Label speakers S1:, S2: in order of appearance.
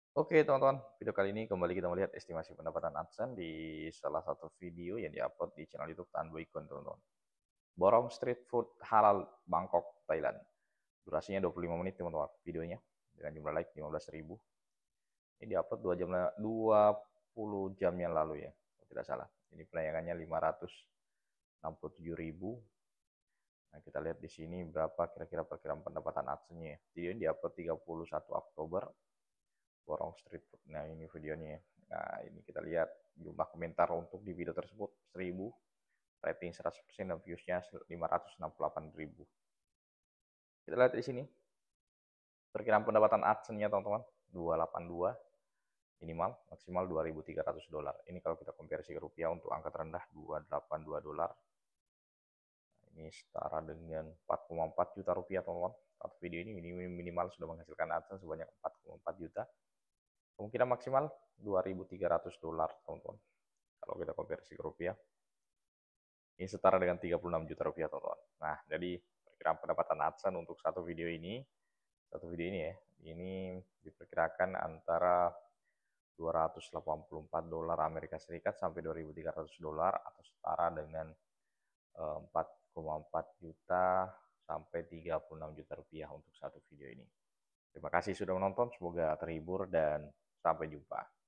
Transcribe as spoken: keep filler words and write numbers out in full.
S1: Oke teman-teman, video kali ini kembali kita melihat estimasi pendapatan AdSense di salah satu video yang diupload di channel YouTube Tan Boykon teman-teman. Borong Street Food Halal Bangkok, Thailand. Durasinya dua puluh lima menit teman-teman videonya dengan jumlah like lima belas ribu. Ini diupload dua jam dua puluh jam yang lalu ya, kalau tidak salah. Ini penayangannya lima ratus enam puluh tujuh ribu. Nah, kita lihat di sini berapa kira-kira perkiraan pendapatan AdSense-nya. Video ini diupload tiga puluh satu Oktober. Borong Street Food. Nah, ini videonya. Nah, ini kita lihat jumlah komentar untuk di video tersebut seribu, rating seratus persen dan views-nya lima ratus enam puluh delapan ribu. Kita lihat di sini. Perkiraan pendapatan AdSense-nya teman-teman, dua ratus delapan puluh dua minimal, maksimal dua ribu tiga ratus dolar. Ini kalau kita konversi ke rupiah untuk angka terendah dua ratus delapan puluh dua dolar. Ini setara dengan empat koma empat juta rupiah teman-teman. Satu video ini minimal sudah menghasilkan AdSense sebanyak empat koma empat juta. Kemungkinan maksimal dua ribu tiga ratus dolar teman-teman. Kalau kita konversi ke rupiah, ini setara dengan tiga puluh enam juta rupiah teman-teman. Nah, jadi perkiraan pendapatan AdSense untuk satu video ini, satu video ini ya, ini diperkirakan antara dua ratus delapan puluh empat dolar Amerika Serikat sampai dua ribu tiga ratus dolar atau setara dengan empat koma empat juta sampai tiga puluh enam juta rupiah untuk satu video ini. Terima kasih sudah menonton, semoga terhibur dan sampai jumpa.